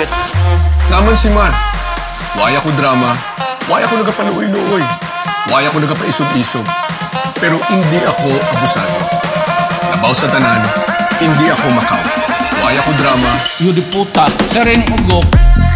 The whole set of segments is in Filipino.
get? Naman si Mar. Waya ko drama. Waya ko nagapaluoy-luoy. Waya ko nagapaisog-isog. Pero hindi ako abusado. Nabaw sa tanan, hindi ako makaw. Waya ko drama. Yudipota. Cerwin OGOK.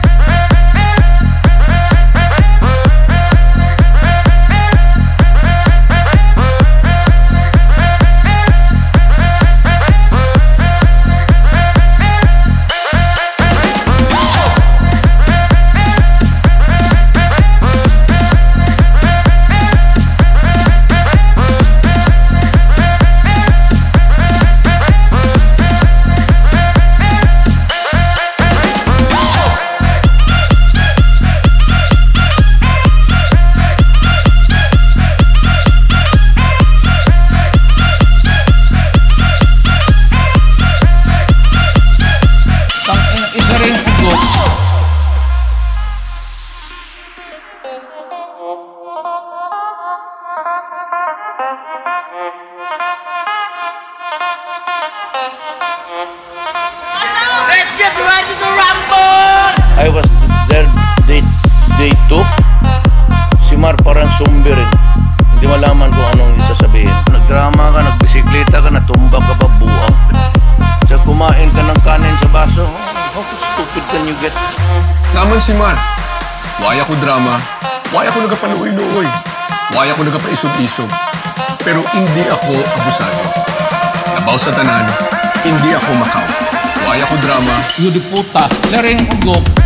I was there day 2. Si Mar parang zombie rin. Hindi malaman kung anong isasabihin. Nagdrama ka, nagbisikleta ka, natumba ka pa buang. Tsaka kumain ka ng kanin sa baso. How stupid can you get? Naman si Mar. Waya ko drama. Waya ko nagapaluoy-luoy. Waya ko nagapaisog-isog. Pero hindi ako abusado. Nabaw sa tanan, hindi ako makaw. Waya ko drama. Yudipota. Cerwin OGOK.